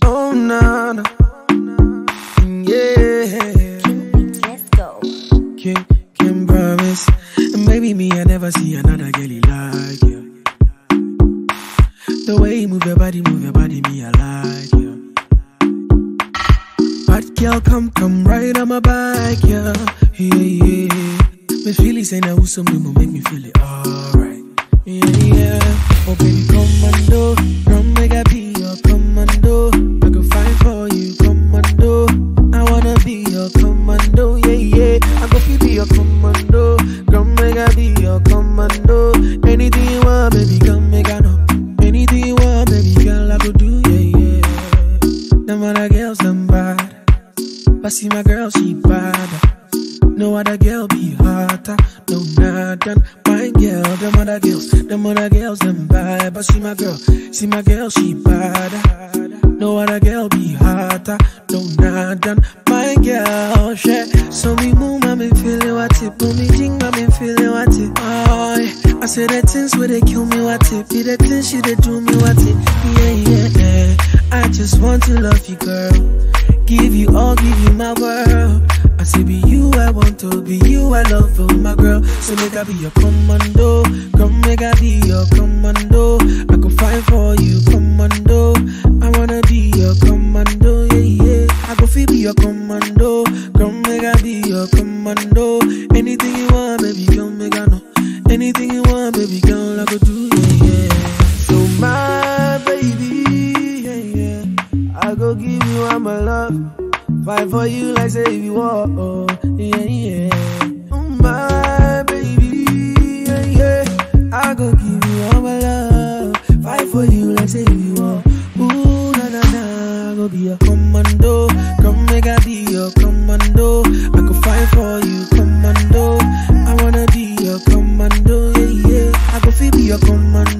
Oh, nah, nah. Yeah. Let's go. Can promise. And maybe me, I never see another girlie like you. The way you move your body, me, I like you. Bad girl, come right on my bike, yeah. Yeah. Mefeeli say now who's some make me feel it alright. Yeah. Oh baby, Commando, come make I be your Commando. I can fight for you, Commando. I wanna be your Commando, yeah. I go be your Commando, come make I be your Commando. Anything you want, baby, come make I know. Anything you want, baby, girl, I go do, yeah. Them other girls, them bad, but see my girl, she bad. No other girl be hotter, no nada. My girl, them other girls, them bad. But see my girl, she bad. No other girl be hotter, no nada. My girl, shit. So me move, I'm feeling what it. Move me jing, I'm feeling what it. Oh, yeah. I say the things where they kill me what it. Be the things she they do me what it. Yeah. I just want to love you, girl. Give you all, give you my world. I say be you, I want to be you, I love you, my girl. So make I be your Commando, come make I be your Commando. I go fight for you, Commando. I wanna be your Commando, yeah. I go feel be your Commando, come make I be your Commando. Anything you want, baby, come make I know. Anything you want, baby, girl, I go do, yeah. So my baby, yeah. I go give you all my love. Fight for you like say you want, oh, yeah. My baby, yeah. I go give you all my love. Fight for you like say you want. Ooh, na. I go be a Commando. Come make I be your Commando. I go fight for you, Commando. I wanna be your Commando, yeah. I go feel be your Commando.